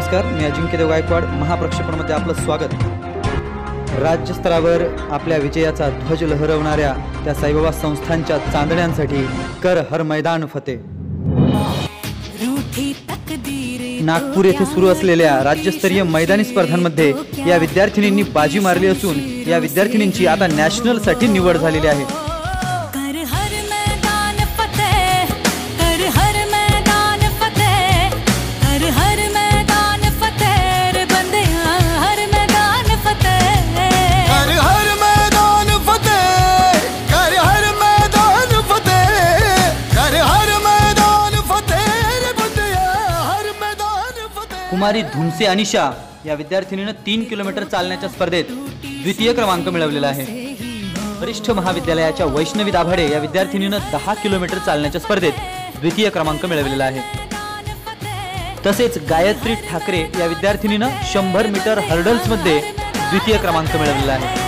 नमस्कार, मी अजिंक्य देव गायकवाड. महाप्रक्षेपणमध्ये आपलं स्वागत. राज्यस्तरावर आपल्या विजयाचा ध्वज लहरवणाऱ्या त्या साईबाबा संस्थांच्या चांदण्यांसाठी कर हर मैदान फते. नागपूर येथे सुरू असलेल्या राज्यस्तरीय मैदानी स्पर्धांमध्ये या विद्यार्थिनींनी बाजी मारली असून या विद्यार्थिनींची आता नॅशनलसाठी निवड झालेली आहे. कुमारी धुनसे अनिशा या विद्यार्थिनीनं 3 किलोमीटर चालण्याच्या स्पर्धेत द्वितीय क्रमांक मिळवलेला आहे. वरिष्ठ महाविद्यालयाच्या वैष्णवी दाभाडे या विद्यार्थिनीनं 10 किलोमीटर चालण्याच्या स्पर्धेत द्वितीय क्रमांक मिळवलेला आहे. तसेच गायत्री ठाकरे या विद्यार्थिनीनं 100 मीटर हर्डल्समध्ये द्वितीय क्रमांक मिळवलेला आहे.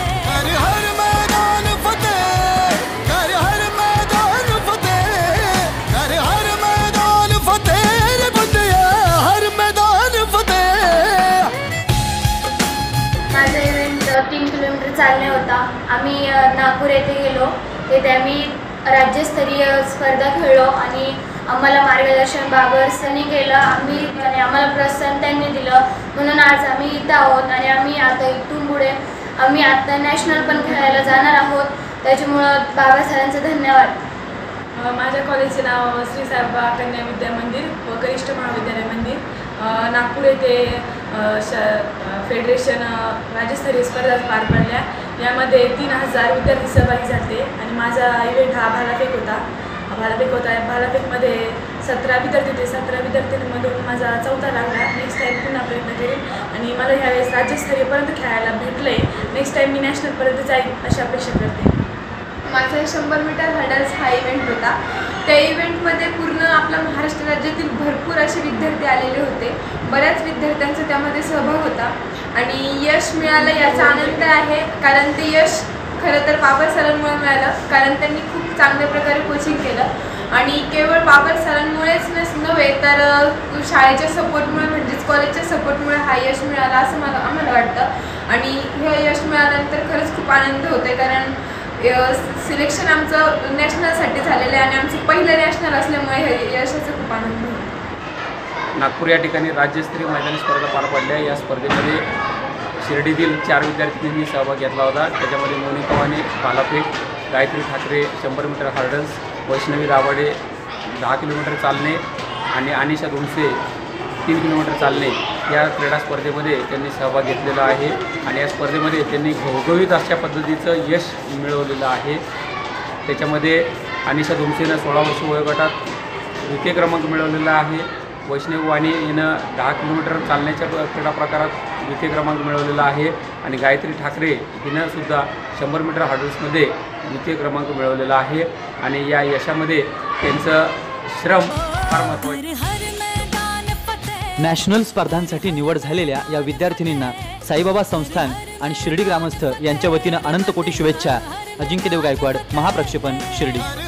माझा इव्हेंट 3 किलोमीटर चालणे होता. आम्ही नागपूर येथे गेलो. तिथे आम्ही राज्यस्तरीय स्पर्धा खेळलो आणि आम्हाला मार्गदर्शन बाबर सनी केलं. आम्हाला प्रोत्साहन त्यांनी दिलं, म्हणून आज आम्ही इथं आहोत आणि आम्ही आता इथून पुढे आम्ही आता नॅशनल पण खेळायला जाणार आहोत. त्याच्यामुळं बाबा सरांचं धन्यवाद. माझ्या कॉलेजचे नाव श्री साईबाबा कन्या विद्या मंदिर व कनिष्ठ महाविद्यालय मंदिर. नागपूर येथे फेडरेशन राज्यस्तरीय स्पर्धा पार पडल्या. यामध्ये 3000 विद्यार्थी सहभागी झाले आणि माझा इव्हेंट हा भालाफेक होता. भालाफेकमध्ये 17 विद्यार्थी होते. 17 विद्यार्थ्यांमधून माझा 4था लागला. नेक्स्ट टाईम पुन्हा प्रयत्न करेन आणि मला ह्यावेळेस राज्यस्तरीयपर्यंत खेळायला भेटलं आहे. नेक्स्ट टाईम मी नॅशनलपर्यंत जाईल अशी अपेक्षा करते. माझा 100 मीटर हर्डल्स हा इव्हेंट होता. त्या इव्हेंटमध्ये पूर्ण आपल्या महाराष्ट्र राज्यातील भरपूर असे विद्यार्थी आलेले होते. बऱ्याच विद्यार्थ्यांचा त्यामध्ये सहभाग होता आणि यश मिळालं याचा आनंद आहे. कारण ते यश खरं तर बाबर सरांमुळे मिळालं, कारण त्यांनी खूप चांगल्या प्रकारे कोचिंग केलं आणि केवळ बाबर सरांमुळेच नव्हे तर शाळेच्या सपोर्टमुळे म्हणजेच कॉलेजच्या सपोर्टमुळे हा यश मिळाला असं आम्हाला वाटतं. आणि हे यश मिळाल्यानंतर खरंच खूप आनंद होतो, कारण सिलेक्शन आमचं नॅशनलसाठी झालेलं आहे आणि आमचं पहिलं नॅशनल असल्यामुळे हे यशाचा खूप आनंद होतो. नागपूर या ठिकाणी राज्यस्तरीय मैदानी स्पर्धा पार पडल्या. या स्पर्धेमध्ये शिर्डीतील 4 विद्यार्थिनींनी सहभाग घेतला होता. त्याच्यामध्ये मोनिका वाने भालाफेक, Gayatri Thakare 100 metre hurdles, Vaishnavi Dabhade 10 kilometre चालणे आणि अनिशा धुनसे 3 किलोमीटर चालणे या क्रीडा स्पर्धेमध्ये त्यांनी सहभाग घेतलेला आहे. आणि या स्पर्धेमध्ये त्यांनी घवघवीत अशा पद्धतीचं यश मिळवलेलं आहे. त्याच्यामध्ये अनिशा धुनसेनं 16 वर्ष वयोगटात द्वितीय क्रमांक मिळवलेला आहे. वैष्णवी वाणी हिनं 10 किलोमीटर चालण्याच्या क्रीडा प्रकारात द्वितीय क्रमांक मिळवलेला आहे. आणि गायत्री ठाकरे हिनंसुद्धा 100 मीटर हर्डल्समध्ये द्वितीय क्रमांक मिळवलेला आहे. आणि या यशामध्ये त्यांचं श्रम फार महत्त्वाचं. नॅशनल स्पर्धांसाठी निवड झालेल्या या विद्यार्थिनींना साईबाबा संस्थान आणि शिर्डी ग्रामस्थ यांच्या वतीनं अनंत कोटी शुभेच्छा. अजिंक्य देव गायकवाड, महाप्रक्षेपण, शिर्डी.